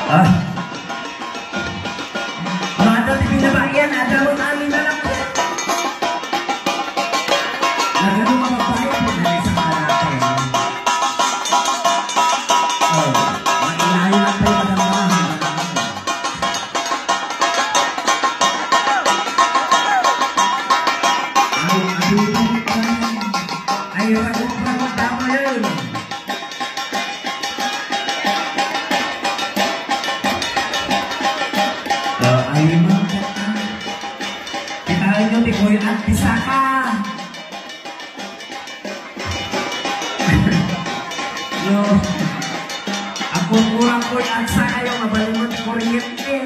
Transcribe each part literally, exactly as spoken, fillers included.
Ah. Kalau ada di binabayan, ada mo namin na lang. Nagano mga bayan mo na sa kalapin. Oh, mainahin lang tayo madamahan. Ay, abutin ka. Ay, mag-upra mo tama yun. Ay, mga kata. Kita nyo, tikoy at pisaka. Yo, ako kurang ko at sa kayo, mabalimot kuryente.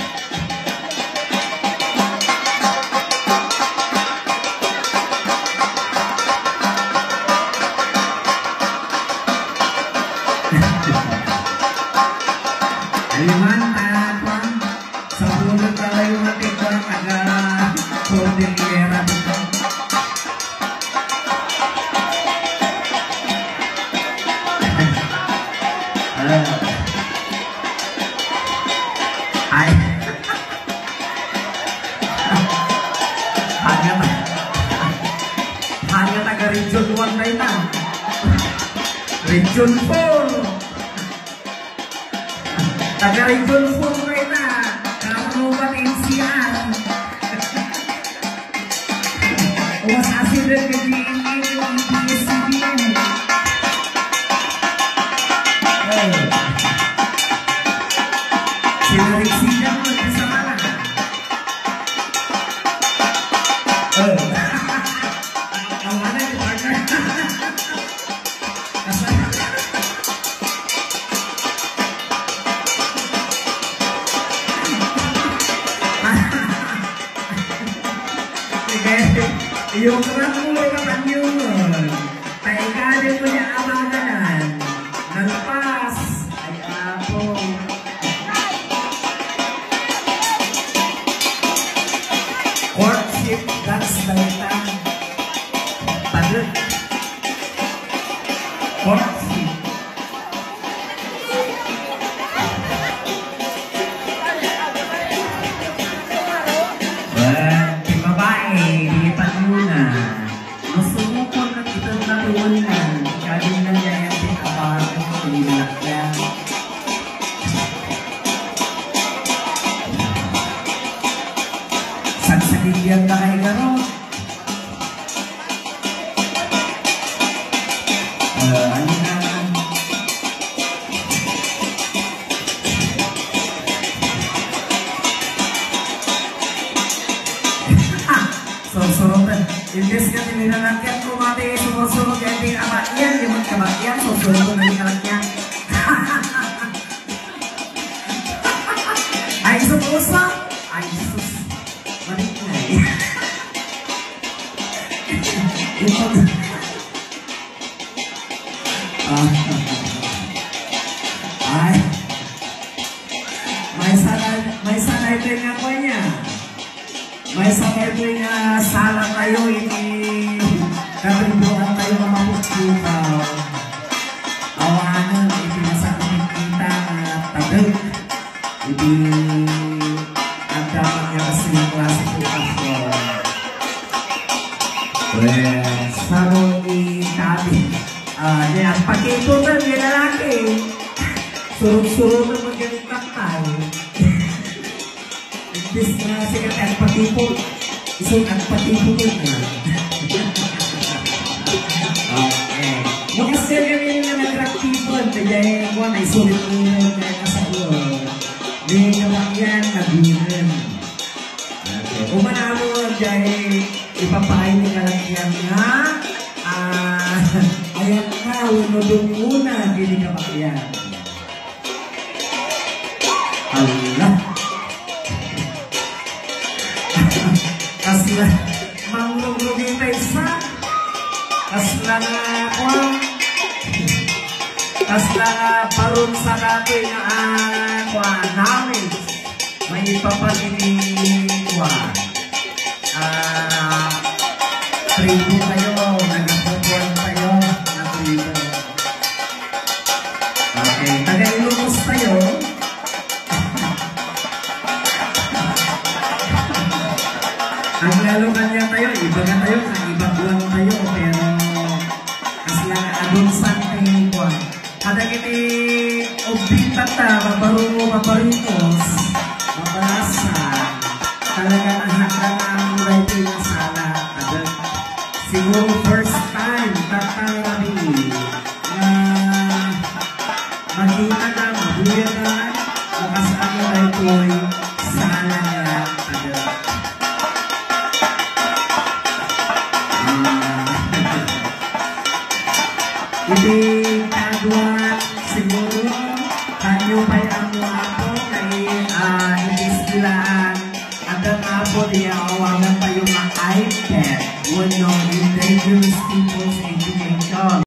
Ay, mantap, Bang. Sa pulang talayo natin ko ang taga-Cordillera dito. Ay. Hanya hanya taga region one na ita. Region four. Taga region four na ita. Kamubat N C R. Uwas asin rin ka G M A yung P S C B N. Sinariksikan mo sa mana? Oh. Ang mana yung partner? Yung kerang mulai kapan yun? Tayo ka din mo niya amaganan. Nagpas. Ay ako. Courtship, that's balita. Padre. Courtship. Well, di babae, dilipat muna. Masumukon na kita natuwanan. Kaya na niya yung pinapahal ko sa nilakyan. Sagsagigyan na kayo gano'n. Uh, ano na? Susunod na. Imbes ka nilalakyan ko mati, sumusunod yan din amakyan, di magkamakyan, susunod na yung alakyan. Ay, supusa! Ay, sus! Marik na eh. Ay, may sanay, may sanay din nga po niya. May sanay po nga sala tayo, ini katribuhan tayo na mapupuntaw. Awanan, iti masakit kita na tadag. Iti ang dapat niya kasi yung klase po ako. Well, sarong itabi. Ah, yan, pakito na yung lalaki. Surog-surog na magalit tayo. Imbis na sikat ang patipol. Isang ang patipol na. Okay. Makasya kami na nag-attractivan. Kaya yung buwan ay sulit nyo na nasa ulo. Hindi naman yan, nabinan. Okay. Umana mo dahil ipapahay ni kalagyan nga. Ah, ayan nga, unodong muna, hindi ka makyan. Allah. Kasla, manglulugin na isa. Kasla na ako. Kasla na parun sa natin na ako namin. May ipapaliniwa. Ah, tribo kayo, nagpupuan kayo na tribo. Okay, taga-ilumos tayo. dagiti obita ta, mabaro, mabaritos, mabalasa, talaga nahanda ang right na sala. Siguro first time, tatang rabi, na makita na, mabuya na, nakasaan na right ko'y sala nga. Hindi kagwa siguro kanyo pa'y amo ako kay uh, inisgilaan at ang apo niya awawan pa yung iPad. Well, no, in dangerous people's education.